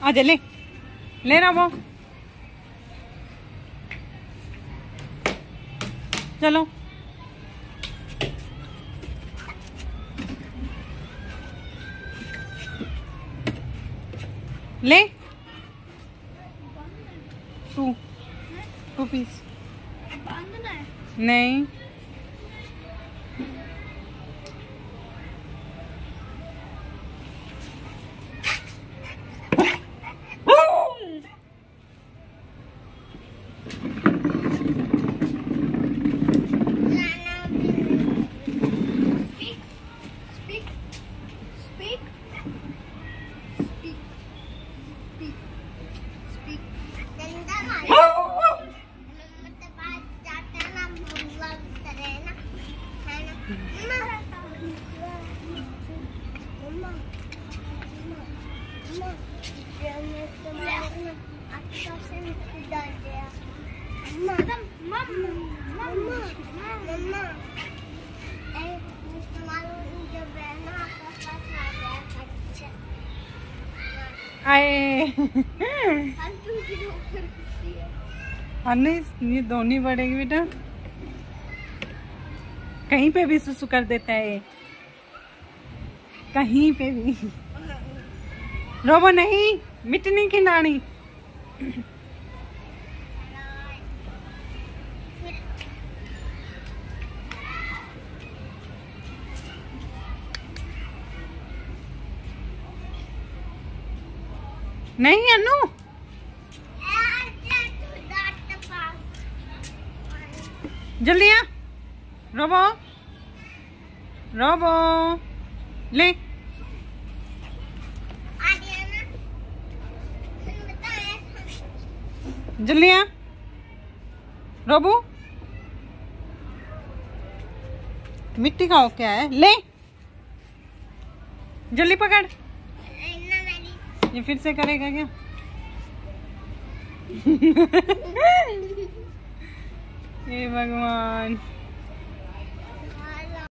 आजा ले ले रहा वो। चलो ले 2 पीस नहीं आए नहीं, ये दोनों बढ़ेगी बेटा, कहीं पे भी सुसु कर देता है ये, कहीं पे भी। रोबो नहीं, मिट्टी नहीं खिलानी। नहीं अनु, जल्दी आ। रोबो रोबो ले, जल्दी आ। रोबो मिट्टी का हो क्या है, ले जल्दी पकड़। ये फिर से करेगा क्या? हे भगवान।